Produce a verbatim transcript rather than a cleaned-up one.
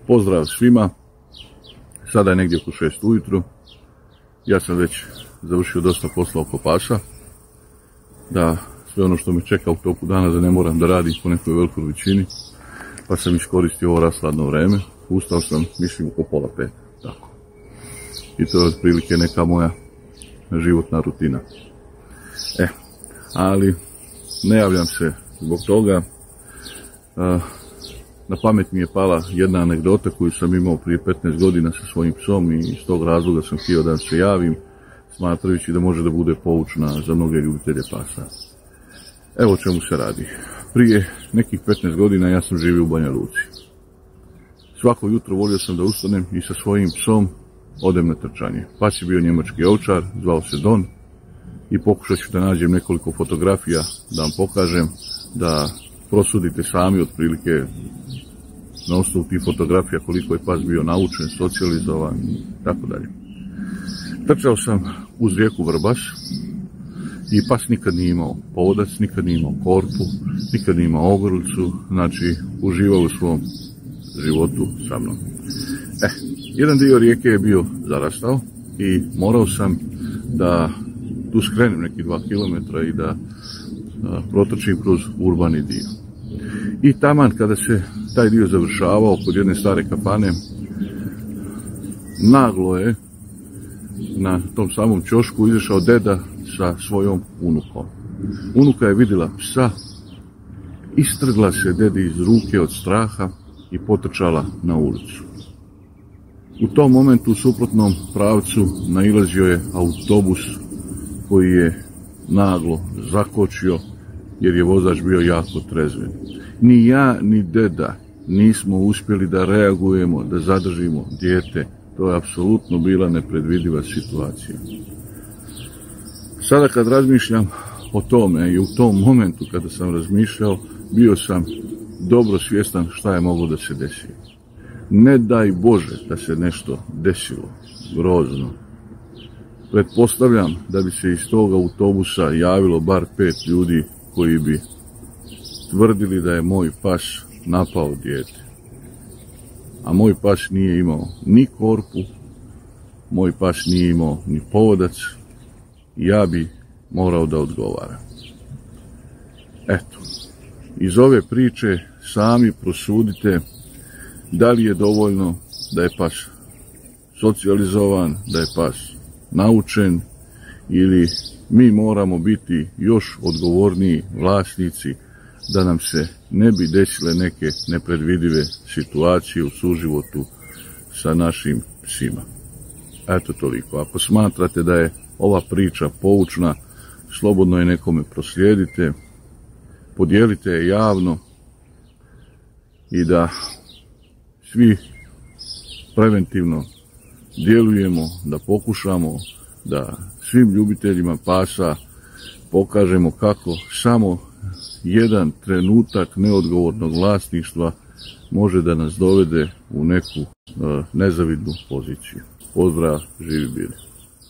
Pozdrav svima, sada je negdje oko šest ujutro, ja sam već završio dosta posla oko pasa, da sve ono što me čeka u toku dana da ne moram da radim po nekoj velikoj većini, pa sam iskoristio ovo rasladno vreme, ustao sam, mislim, oko pola pet, tako. I to je otprilike neka moja životna rutina. E, ali ne javljam se zbog toga. Na pamet mi je pala jedna anegdota koju sam imao prije petnaest godina sa svojim psom i iz tog razloga sam htio da se javim, smatrajući da može da bude poučna za mnoge ljubitelje pasa. Evo o čemu se radi. Prije nekih petnaest godina ja sam živio u Banja Luci. Svako jutro volio sam da ustanem i sa svojim psom odem na trčanje. Pas je bio njemački ovčar, zvao se Don, i pokušat ću da nađem nekoliko fotografija da vam pokažem, da prosudite sami otprilike na osnovu tih fotografija koliko je pas bio naučen, socijalizovan i tako dalje. Trčao sam uz rijeku Vrbas i pas nikad nije imao povodac, nikad nije imao korpu, nikad nije imao ogrlicu, znači uživao u svom životu sa mnom. E, jedan dio rijeke je bio zarastao i morao sam da tu skrenem neki dva kilometra i da a, protrčim kroz urbani dio. I taman kada se taj dio završavao kod jedne stare kafane, naglo je na tom samom ćošku izašao deda sa svojom unukom. Unuka je vidjela psa, istrgla se dedi iz ruke od straha i potrčala na ulicu. U tom momentu u suprotnom pravcu nailazio je autobus koji je naglo zakočio jer je vozač bio jako trezven. Ni ja ni deda nismo uspjeli da reagujemo, da zadržimo dijete. To je apsolutno bila nepredvidiva situacija. Sada kad razmišljam o tome i u tom momentu kada sam razmišljao, bio sam dobro svjestan šta je moglo da se desi. Ne daj Bože da se nešto desilo grozno. Pretpostavljam da bi se iz tog autobusa javilo bar pet ljudi koji bi tvrdili da je moj pas napao dijete. A moj pas nije imao ni korpu, moj pas nije imao ni povodac, ja bi morao da odgovaram. Eto, iz ove priče sami prosudite da li je dovoljno da je pas socijalizovan, da je pas naučen, ili mi moramo biti još odgovorniji vlasnici da nam se ne bi desile neke nepredvidive situacije u suživotu sa našim psima. Eto toliko. Ako smatrate da je ova priča poučna, slobodno je nekome proslijedite, podijelite je javno i da svi preventivno djelujemo, da pokušamo da svim ljubiteljima pasa pokažemo kako samo jedan trenutak neodgovornog vlasništva može da nas dovede u neku uh, nezavidnu poziciju. Pozdrav, živi bili.